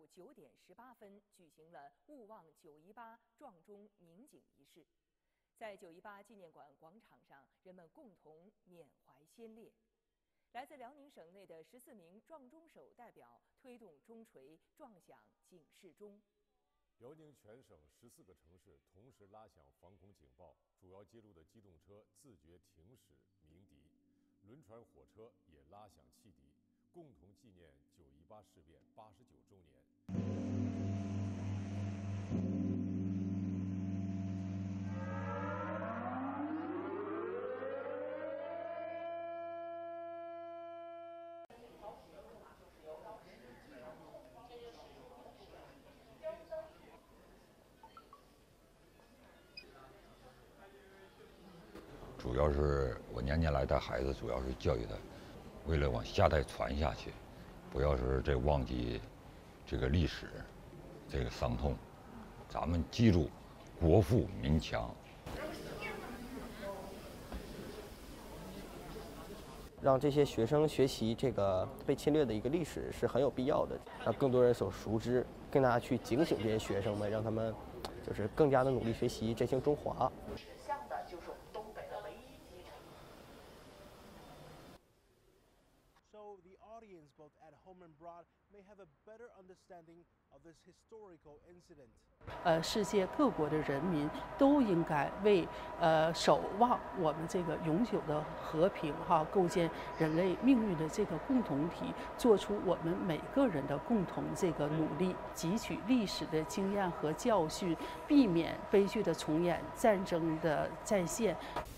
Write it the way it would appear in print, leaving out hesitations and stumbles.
9点18分举行了勿忘918撞钟鸣警仪式。在918纪念馆广场上，人们共同缅怀先烈。来自辽宁省内的14名撞钟手代表推动钟锤撞响警示钟。 辽宁全省14个城市同时拉响防空警报，主要街路的机动车自觉停驶鸣笛，轮船、火车也拉响汽笛，共同纪念918事变89周年。 主要是我年年来带孩子，主要是教育他，为了往下代传下去，不要是这忘记这个历史，这个伤痛，咱们记住国富民强。 让这些学生学习这个被侵略的一个历史是很有必要的，让更多人所熟知，更大家去警醒这些学生们，让他们就是更加的努力学习，振兴中华。 指向的就是我们东北的唯一机场。 So the audience, both at home and abroad, may have a better understanding of this historical incident. 世界各国的人民都应该为守望我们这个永久的和平构建人类命运的这个共同体，做出我们每个人的共同这个努力，汲取历史的经验和教训，避免悲剧的重演、战争的再现。